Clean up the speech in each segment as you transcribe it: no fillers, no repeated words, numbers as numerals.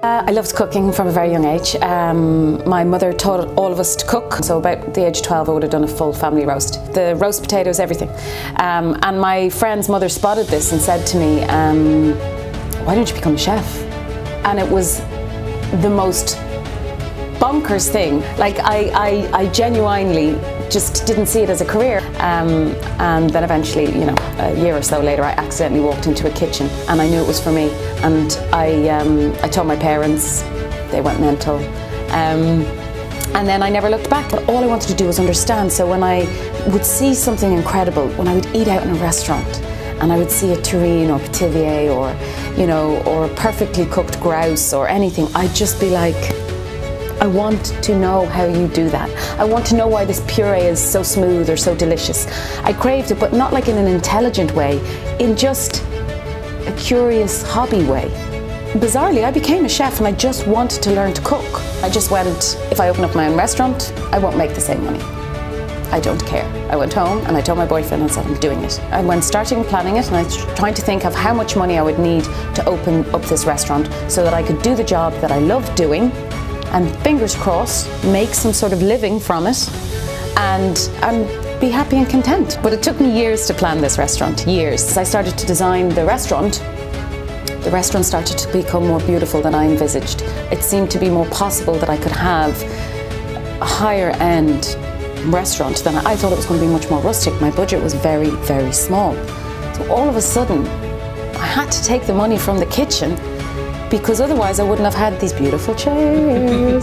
I loved cooking from a very young age. My mother taught all of us to cook, so about the age of 12 I would have done a full family roast. The roast potatoes, everything. And my friend's mother spotted this and said to me, why don't you become a chef? And it was the most bonkers thing. Like I genuinely just didn't see it as a career. And then eventually, you know, a year or so later, I accidentally walked into a kitchen and I knew it was for me. And I told my parents, they went mental. And then I never looked back. But all I wanted to do was understand. So when I would see something incredible, when I would eat out in a restaurant and I would see a terrine or pithivier or, you know, or a perfectly cooked grouse or anything, I'd just be like, I want to know how you do that. I want to know why this puree is so smooth or so delicious. I craved it, but not like in an intelligent way, in just a curious hobby way. Bizarrely, I became a chef and I just wanted to learn to cook. I just went, if I open up my own restaurant, I won't make the same money. I don't care. I went home and I told my boyfriend and said, I'm doing it. I went starting planning it and I was trying to think of how much money I would need to open up this restaurant so that I could do the job that I loved doing and, fingers crossed, make some sort of living from it and be happy and content. But it took me years to plan this restaurant, years. As I started to design the restaurant started to become more beautiful than I envisaged. It seemed to be more possible that I could have a higher end restaurant than I thought. It was going to be much more rustic. My budget was very, very small. So all of a sudden, I had to take the money from the kitchen because otherwise I wouldn't have had these beautiful chairs.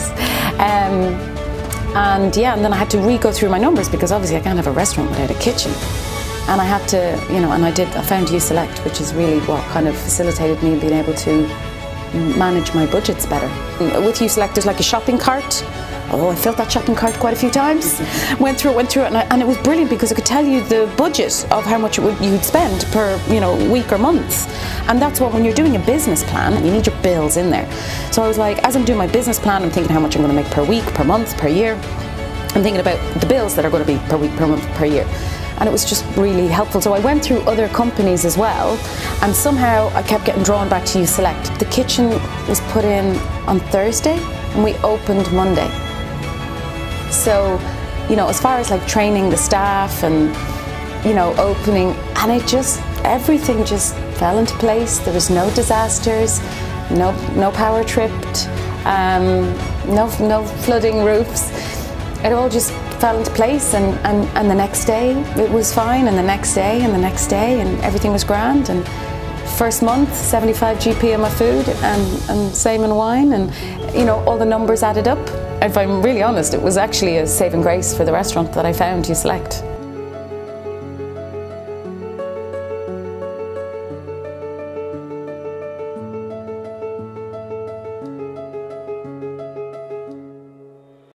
And then I had to re-go through my numbers because obviously I can't have a restaurant without a kitchen. And I had to, you know, I found U-Select, which is really what kind of facilitated me being able to manage my budgets better. With U-Select there's like a shopping cart. Oh, I filled that shopping cart quite a few times. Went through it, and it was brilliant because it could tell you the budget of how much you'd spend per, you know, week or month. And that's what, when you're doing a business plan, you need your bills in there. So I was like, as I'm doing my business plan, I'm thinking how much I'm going to make per week, per month, per year. I'm thinking about the bills that are going to be per week, per month, per year. And it was just really helpful. So I went through other companies as well, and somehow I kept getting drawn back to U-Select. The kitchen was put in on Thursday and we opened Monday. So, you know, as far as like training the staff and, you know, opening, and everything just fell into place. There was no disasters, no power tripped, no flooding roofs. It all just fell into place, and the next day it was fine, and the next day and the next day, and everything was grand. And first month, 75 GP on my food and same in wine, and, you know, all the numbers added up. If I'm really honest, it was actually a saving grace for the restaurant that I found U-Select.